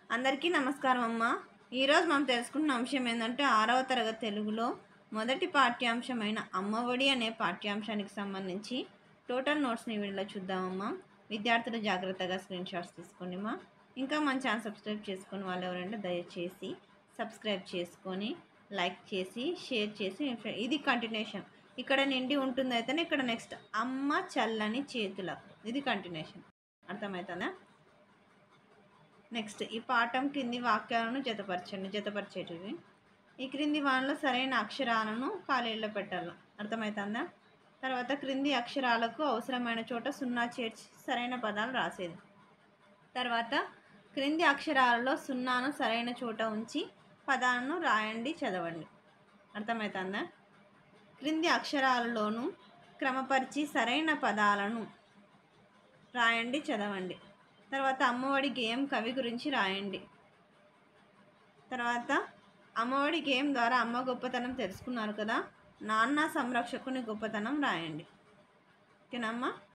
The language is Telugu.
అందరికీ నమస్కారం అమ్మ. ఈరోజు మనం తెలుసుకున్న అంశం ఏంటంటే 6వ తరగతి తెలుగులో మొదటి పాఠ్యాంశమైన అమ్మఒడి అనే పాఠ్యాంశానికి సంబంధించి టోటల్ నోట్స్ని వీడియోలో చూద్దామమ్మా. విద్యార్థులు జాగ్రత్తగా స్క్రీన్ షాట్స్ తీసుకోండిమ్మా. ఇంకా మన ఛానల్ సబ్స్క్రైబ్ చేసుకుని వాళ్ళు ఎవరంటే దయచేసి సబ్స్క్రైబ్ చేసుకొని లైక్ చేసి షేర్ చేసి ఇది కంటిన్యూషన్. ఇక్కడ నిండి ఉంటుంది అయితేనే ఇక్కడ నెక్స్ట్ అమ్మ చల్లని చేతులకు, ఇది కంటిన్యూషన్. అర్థమవుతుందా? నెక్స్ట్ ఈ పాఠం కింది వాక్యాలను జతపరిచేటివి. ఈ క్రింది వానలో సరైన అక్షరాలను ఖాళీల్లో పెట్టాలి. అర్థమవుతుందా? తర్వాత క్రింది అక్షరాలకు అవసరమైన చోట సున్నా చేర్చి సరైన పదాలు రాసేది. తర్వాత క్రింది అక్షరాలలో సున్నాను సరైన చోట ఉంచి పదాలను రాయండి, చదవండి. అర్థమవుతుందా? క్రింది అక్షరాలలోనూ క్రమపరిచి సరైన పదాలను రాయండి, చదవండి. తర్వాత అమ్మఒడి గేయం కవి గురించి రాయండి. తర్వాత అమ్మఒడి గేయం ద్వారా అమ్మ గొప్పతనం తెలుసుకున్నారు కదా, నాన్న సంరక్షకుని గొప్పతనం రాయండి. ఓకేనమ్మా?